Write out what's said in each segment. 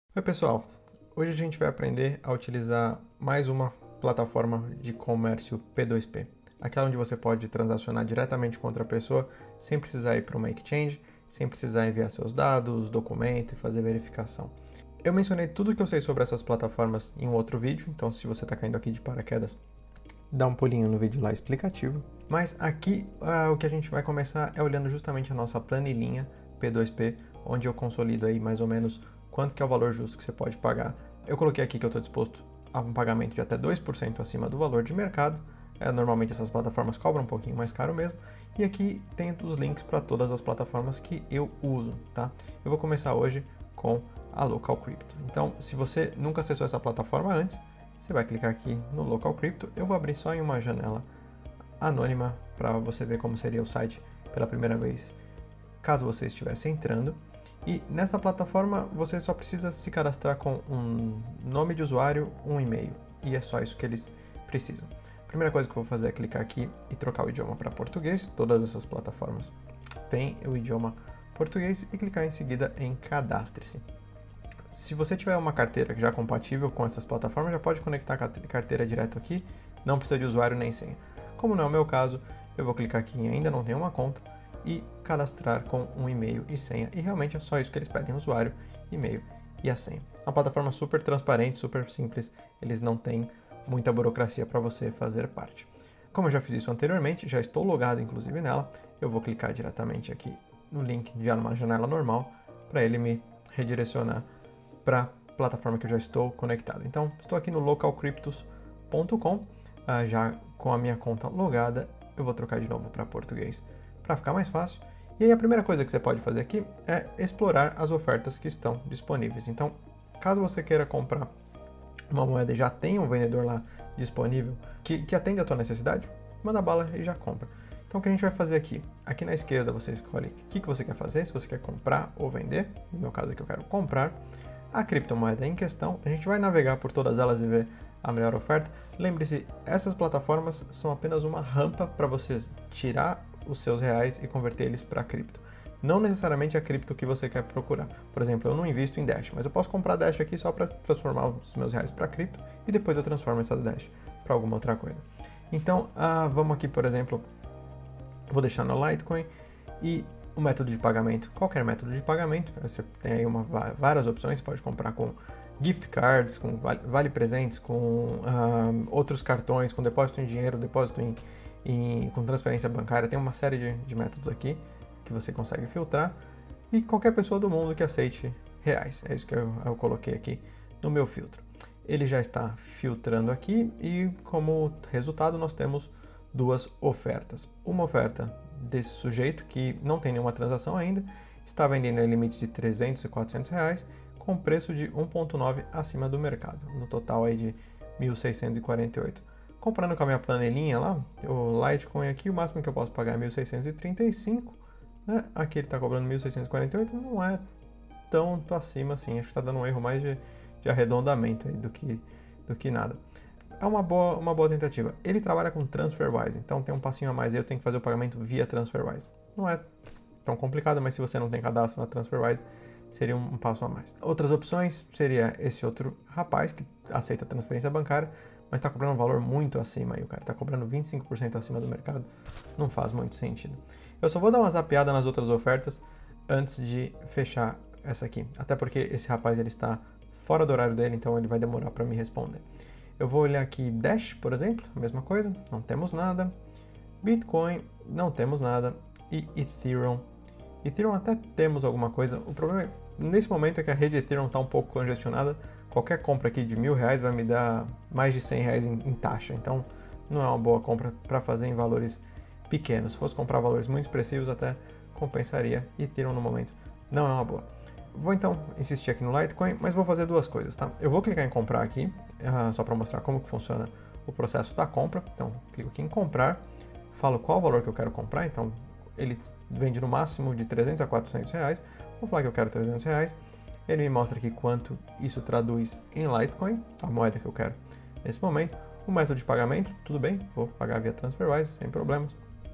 Oi pessoal, hoje a gente vai aprender a utilizar mais uma plataforma de comércio P2P, aquela onde você pode transacionar diretamente com outra pessoa sem precisar ir para uma exchange, sem precisar enviar seus dados, documento e fazer verificação. Eu mencionei tudo o que eu sei sobre essas plataformas em um outro vídeo, então se você está caindo aqui de paraquedas, dá um pulinho no vídeo lá explicativo. Mas aqui o que a gente vai começar é olhando justamente a nossa planilhinha P2P, onde eu consolido aí mais ou menos quanto que é o valor justo que você pode pagar. Eu coloquei aqui que eu estou disposto a um pagamento de até 2% acima do valor de mercado. Normalmente essas plataformas cobram um pouquinho mais caro mesmo. E aqui tem os links para todas as plataformas que eu uso, tá? Eu vou começar hoje com a Local Crypto. Então, se você nunca acessou essa plataforma antes, você vai clicar aqui no Local Crypto. Eu vou abrir só em uma janela anônima para você ver como seria o site pela primeira vez, caso você estivesse entrando. E nessa plataforma você só precisa se cadastrar com um nome de usuário, um e-mail, e é só isso que eles precisam. A primeira coisa que eu vou fazer é clicar aqui e trocar o idioma para português. Todas essas plataformas têm o idioma português e clicar em seguida em cadastre-se. Se você tiver uma carteira já compatível com essas plataformas, já pode conectar a carteira direto aqui, não precisa de usuário nem senha. Como não é o meu caso, eu vou clicar aqui em ainda não tenho uma conta e cadastrar com um e-mail e senha. E realmente é só isso que eles pedem, usuário, e-mail e a senha. A plataforma é super transparente, super simples, eles não têm muita burocracia para você fazer parte. Como eu já fiz isso anteriormente, já estou logado inclusive nela, eu vou clicar diretamente aqui no link, já numa janela normal, para ele me redirecionar para a plataforma que eu já estou conectado. Então, estou aqui no localcryptos.com, já com a minha conta logada. Eu vou trocar de novo para português para ficar mais fácil. E aí a primeira coisa que você pode fazer aqui é explorar as ofertas que estão disponíveis. Então, caso você queira comprar uma moeda e já tenha um vendedor lá disponível que atende a tua necessidade, manda bala e já compra. Então o que a gente vai fazer aqui? Aqui na esquerda você escolhe o que você quer fazer, se você quer comprar ou vender. No meu caso aqui eu quero comprar a criptomoeda em questão. A gente vai navegar por todas elas e ver a melhor oferta. Lembre-se, essas plataformas são apenas uma rampa para você tirar os seus reais e converter eles para cripto. Não necessariamente a cripto que você quer procurar. Por exemplo, eu não invisto em Dash, mas eu posso comprar Dash aqui só para transformar os meus reais para cripto e depois eu transformo essa Dash para alguma outra coisa. Então, vamos aqui, por exemplo, vou deixar no Litecoin e o método de pagamento, qualquer método de pagamento, você tem aí várias opções, você pode comprar com gift cards, com vale presentes, com outros cartões, com depósito em dinheiro, depósito com transferência bancária, tem uma série de métodos aqui que você consegue filtrar e qualquer pessoa do mundo que aceite reais, é isso que eu coloquei aqui no meu filtro. Ele já está filtrando aqui e como resultado nós temos duas ofertas. Uma oferta desse sujeito que não tem nenhuma transação ainda, está vendendo em limite de 300 e 400 reais com preço de 1,9 acima do mercado, no total aí de 1.648. Comprando com a minha planilhinha lá, o Litecoin aqui, o máximo que eu posso pagar é 1.635, né? Aqui ele está cobrando 1.648, não é tanto acima assim, acho que está dando um erro mais de arredondamento aí do que nada. É uma boa tentativa. Ele trabalha com TransferWise, então tem um passinho a mais aí, eu tenho que fazer o pagamento via TransferWise. Não é tão complicado, mas se você não tem cadastro na TransferWise, seria um passo a mais. Outras opções seria esse outro rapaz que aceita transferência bancária, mas está cobrando um valor muito acima aí, o cara está cobrando 25% acima do mercado, não faz muito sentido. Eu só vou dar uma zapeada nas outras ofertas antes de fechar essa aqui, até porque esse rapaz ele está fora do horário dele, então ele vai demorar para me responder. Eu vou olhar aqui Dash, por exemplo, a mesma coisa, não temos nada. Bitcoin, não temos nada. E Ethereum. Ethereum até temos alguma coisa. O problema nesse momento é que a rede Ethereum está um pouco congestionada. Qualquer compra aqui de R$1.000 vai me dar mais de R$100 em taxa. Então não é uma boa compra para fazer em valores pequenos. Se fosse comprar valores muito expressivos até compensaria. Ethereum no momento não é uma boa. Vou então insistir aqui no Litecoin, mas vou fazer duas coisas, tá? Eu vou clicar em comprar aqui, só para mostrar como que funciona o processo da compra. Então, clico aqui em comprar, falo qual o valor que eu quero comprar. Então, ele vende no máximo de 300 a 400 reais. Vou falar que eu quero 300 reais. Ele me mostra aqui quanto isso traduz em Litecoin, a moeda que eu quero nesse momento. O método de pagamento, tudo bem, vou pagar via TransferWise, sem problemas.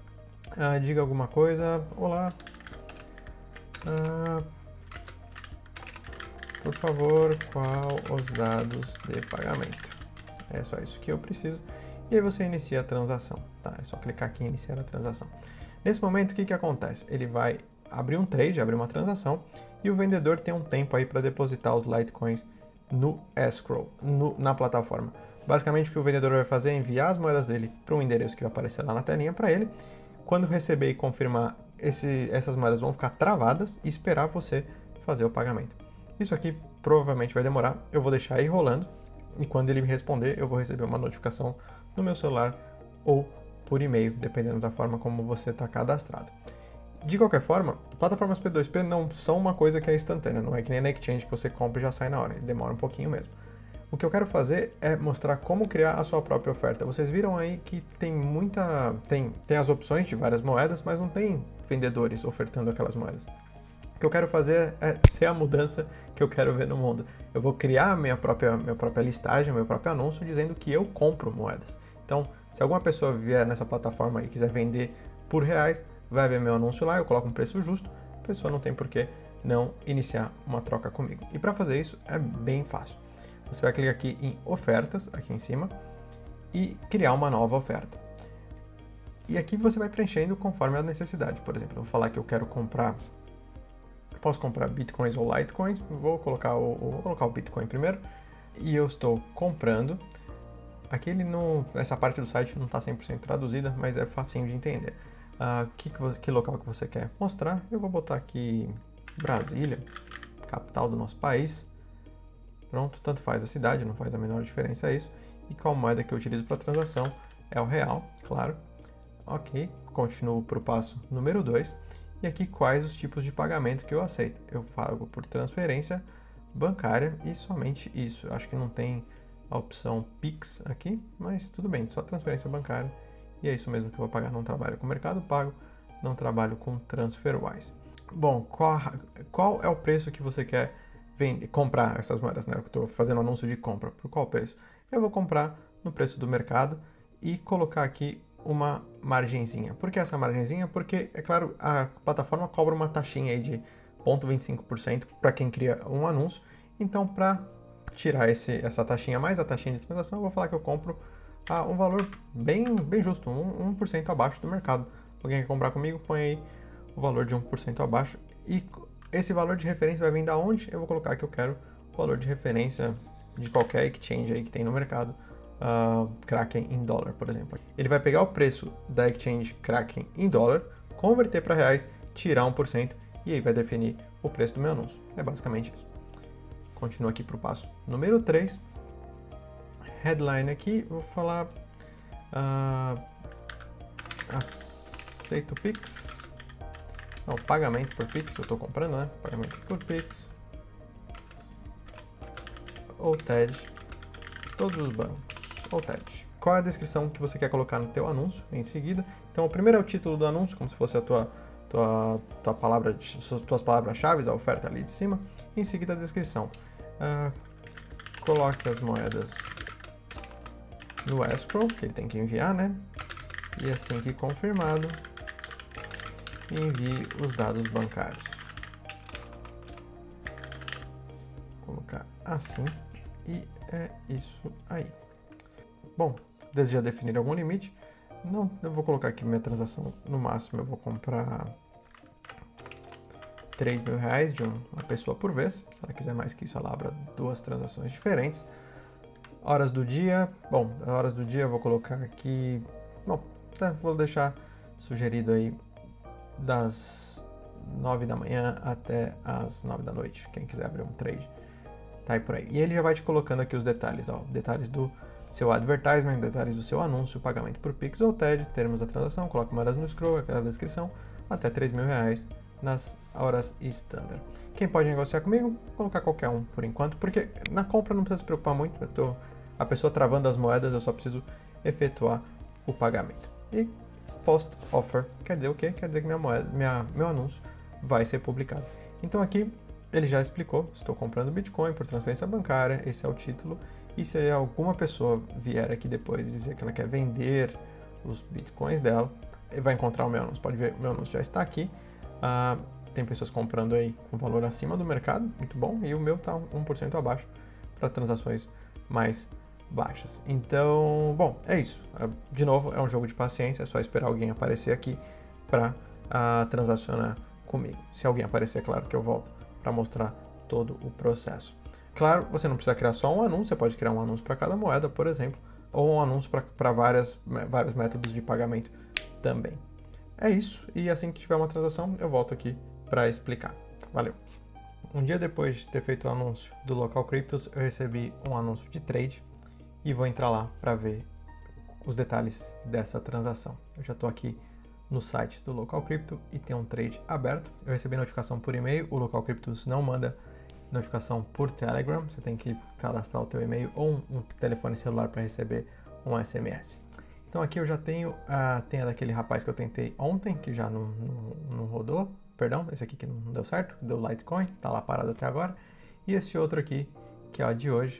Diga alguma coisa, olá. por favor, qual os dados de pagamento? É só isso que eu preciso. E aí você inicia a transação, tá? É só clicar aqui em iniciar a transação. Nesse momento, o que acontece? Ele vai abrir um trade, abrir uma transação, e o vendedor tem um tempo aí para depositar os Litecoins no escrow, na plataforma. Basicamente, o que o vendedor vai fazer é enviar as moedas dele para um endereço que vai aparecer lá na telinha para ele. Quando receber e confirmar, essas moedas vão ficar travadas e esperar você fazer o pagamento. Isso aqui provavelmente vai demorar, eu vou deixar aí rolando, e quando ele me responder, eu vou receber uma notificação no meu celular ou por e-mail, dependendo da forma como você está cadastrado. De qualquer forma, plataformas P2P não são uma coisa que é instantânea, não é que nem na Exchange que você compra e já sai na hora, ele demora um pouquinho mesmo. O que eu quero fazer é mostrar como criar a sua própria oferta. Vocês viram aí que tem as opções de várias moedas, mas não tem vendedores ofertando aquelas moedas. O que eu quero fazer é ser a mudança que eu quero ver no mundo. Eu vou criar a minha própria listagem, meu próprio anúncio, dizendo que eu compro moedas. Então, se alguma pessoa vier nessa plataforma e quiser vender por reais, vai ver meu anúncio lá, eu coloco um preço justo, a pessoa não tem por que não iniciar uma troca comigo. E para fazer isso é bem fácil. Você vai clicar aqui em ofertas, aqui em cima, e criar uma nova oferta. E aqui você vai preenchendo conforme a necessidade. Por exemplo, eu vou falar que eu quero comprar, posso comprar Bitcoins ou Litecoins, vou colocar o Bitcoin primeiro, e eu estou comprando. Aqui essa parte do site não está 100% traduzida, mas é facinho de entender. Que local que você quer mostrar? Eu vou botar aqui Brasília, capital do nosso país. Pronto, tanto faz a cidade, não faz a menor diferença isso. E qual moeda que eu utilizo para transação? É o real, claro. Ok, continuo para o passo número 2. E aqui quais os tipos de pagamento que eu aceito. Eu pago por transferência bancária e somente isso. Acho que não tem a opção Pix aqui, mas tudo bem, só transferência bancária. E é isso mesmo que eu vou pagar. Não trabalho com Mercado Pago, não trabalho com TransferWise. Bom, qual é o preço que você quer comprar essas moedas, né? Eu estou fazendo anúncio de compra. Por qual preço? Eu vou comprar no preço do mercado e colocar aqui uma margenzinha. Por que essa margenzinha? Porque, é claro, a plataforma cobra uma taxinha aí de 0,25% para quem cria um anúncio. Então, para tirar essa taxinha mais a taxinha de transação, eu vou falar que eu compro a um valor bem justo, 1% abaixo do mercado. Alguém quer comprar comigo, põe aí o valor de 1% abaixo. E esse valor de referência vai vir da onde? Eu vou colocar que eu quero o valor de referência de qualquer exchange aí que tem no mercado, Kraken em dólar, por exemplo. Ele vai pegar o preço da exchange Kraken em dólar, converter para reais, tirar 1% e aí vai definir o preço do meu anúncio. É basicamente isso. Continuo aqui para o passo número 3. Headline aqui, vou falar aceito Pix. Não, pagamento por Pix, eu estou comprando, né? Pagamento por Pix. Ou TED. Todos os bancos. Ou TED. Qual é a descrição que você quer colocar no teu anúncio em seguida? Então, o primeiro é o título do anúncio, como se fosse a tuas palavras-chave, a oferta ali de cima. Em seguida, a descrição. Coloque as moedas no escrow, que ele tem que enviar, né? E assim que confirmado, envie os dados bancários. Vou colocar assim e é isso aí. Bom, deseja definir algum limite? Não, eu vou colocar aqui minha transação, no máximo eu vou comprar R$3.000 de uma pessoa por vez. Se ela quiser mais que isso, ela abra 2 transações diferentes. Horas do dia, bom, horas do dia eu vou colocar aqui, bom, vou deixar sugerido aí das 9 da manhã até as 9 da noite, quem quiser abrir um trade, tá aí por aí. E ele já vai te colocando aqui os detalhes, ó, detalhes do seu advertisement, detalhes do seu anúncio, pagamento por Pix ou TED, termos da transação, coloca moedas no scroll, aquela descrição, até R$3.000 nas horas standard. Quem pode negociar comigo? Vou colocar qualquer um por enquanto, porque na compra não precisa se preocupar muito, a pessoa travando as moedas, eu só preciso efetuar o pagamento. E post-offer quer dizer o quê? Quer dizer que meu anúncio vai ser publicado. Então aqui ele já explicou, estou comprando Bitcoin por transferência bancária, esse é o título, e se alguma pessoa vier aqui depois e dizer que ela quer vender os Bitcoins dela, vai encontrar o meu anúncio, pode ver, o meu anúncio já está aqui, tem pessoas comprando aí com valor acima do mercado, muito bom, e o meu tá 1% abaixo para transações mais baixas. Então, bom, é isso. De novo, é um jogo de paciência, é só esperar alguém aparecer aqui para transacionar comigo. Se alguém aparecer, é claro que eu volto para mostrar todo o processo. Claro, você não precisa criar só um anúncio, você pode criar um anúncio para cada moeda, por exemplo, ou um anúncio para vários métodos de pagamento também. É isso, e assim que tiver uma transação, eu volto aqui para explicar. Valeu! Um dia depois de ter feito o anúncio do Local Cryptos, eu recebi um anúncio de trade e vou entrar lá para ver os detalhes dessa transação. Eu já estou aqui no site do Local Crypto e tem um trade aberto. Eu recebi notificação por e-mail, o Local Cryptos não manda notificação por Telegram, você tem que cadastrar o teu e-mail ou um telefone celular para receber um SMS. Então aqui eu já tenho a daquele rapaz que eu tentei ontem, que já não rodou, perdão, esse aqui que não deu certo, deu Litecoin, tá lá parado até agora, e esse outro aqui, que é o de hoje,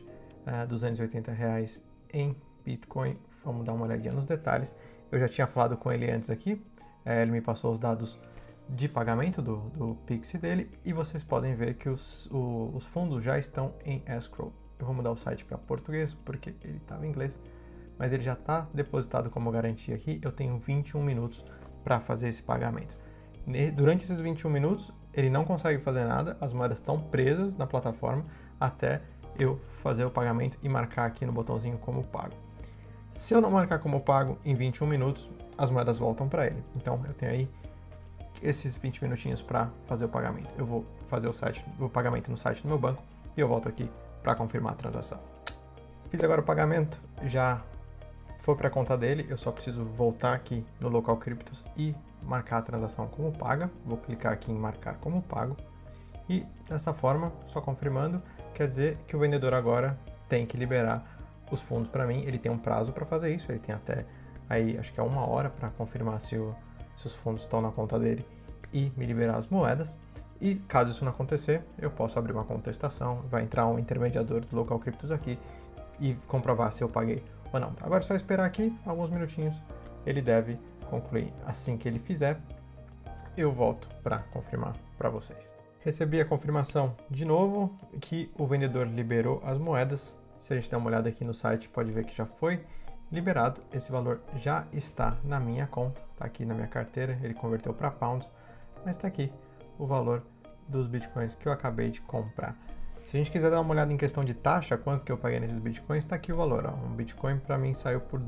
R$280 em Bitcoin. Vamos dar uma olhadinha nos detalhes. Eu já tinha falado com ele antes aqui, ele me passou os dados de pagamento do Pix dele, e vocês podem ver que os fundos já estão em escrow. Eu vou mudar o site para português, porque ele estava em inglês, mas ele já está depositado como garantia aqui. Eu tenho 21 minutos para fazer esse pagamento. Durante esses 21 minutos, ele não consegue fazer nada, as moedas estão presas na plataforma até eu fazer o pagamento e marcar aqui no botãozinho como pago. Se eu não marcar como pago em 21 minutos, as moedas voltam para ele. Então eu tenho aí esses 20 minutinhos para fazer o pagamento. Eu vou fazer o pagamento no site do meu banco e eu volto aqui para confirmar a transação. Fiz agora o pagamento, já foi para a conta dele, eu só preciso voltar aqui no Local Cryptos e marcar a transação como paga. Vou clicar aqui em marcar como pago e dessa forma, só confirmando, quer dizer que o vendedor agora tem que liberar os fundos para mim. Ele tem um prazo para fazer isso, ele tem até aí, acho que é 1 hora para confirmar se os fundos estão na conta dele e me liberar as moedas. E caso isso não acontecer, eu posso abrir uma contestação, vai entrar um intermediador do Local Cryptos aqui e comprovar se eu paguei ou não. Agora é só esperar aqui alguns minutinhos, ele deve concluir. Assim que ele fizer, eu volto para confirmar para vocês. Recebi a confirmação de novo que o vendedor liberou as moedas. Se a gente der uma olhada aqui no site, pode ver que já foi liberado. Esse valor já está na minha conta, está aqui na minha carteira, ele converteu para pounds, mas está aqui o valor dos bitcoins que eu acabei de comprar. Se a gente quiser dar uma olhada em questão de taxa, quanto que eu paguei nesses bitcoins, está aqui o valor. Ó. Um bitcoin para mim saiu por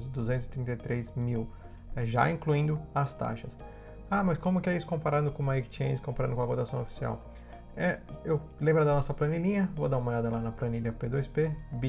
233 mil, já incluindo as taxas. Ah, mas como que é isso comparando com uma exchange, comparando com a cotação oficial? Eu lembro da nossa planilhinha, vou dar uma olhada lá na planilha P2P,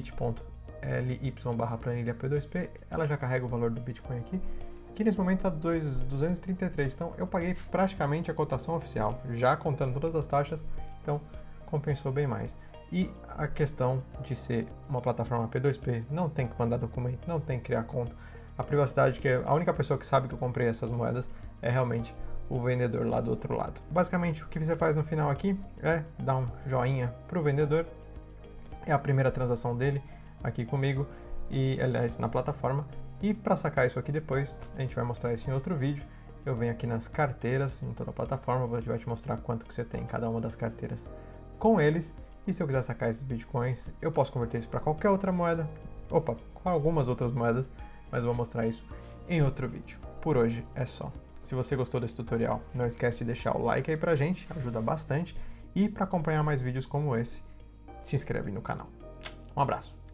bit.ly/planilha P2P, ela já carrega o valor do Bitcoin aqui, que nesse momento está 233, então eu paguei praticamente a cotação oficial, já contando todas as taxas, então compensou bem mais. E a questão de ser uma plataforma P2P, não tem que mandar documento, não tem que criar conta, a privacidade, que a única pessoa que sabe que eu comprei essas moedas é realmente o vendedor lá do outro lado. Basicamente o que você faz no final aqui é dar um joinha para o vendedor, é a primeira transação dele aqui comigo, e aliás na plataforma, e para sacar isso aqui depois, a gente vai mostrar isso em outro vídeo. Eu venho aqui nas carteiras, em toda a plataforma, a gente vai te mostrar quanto que você tem em cada uma das carteiras com eles, e se eu quiser sacar esses bitcoins, eu posso converter isso para qualquer outra moeda, com algumas outras moedas, mas eu vou mostrar isso em outro vídeo. Por hoje é só. Se você gostou desse tutorial, não esquece de deixar o like aí pra gente, ajuda bastante, e para acompanhar mais vídeos como esse, se inscreve no canal. Um abraço!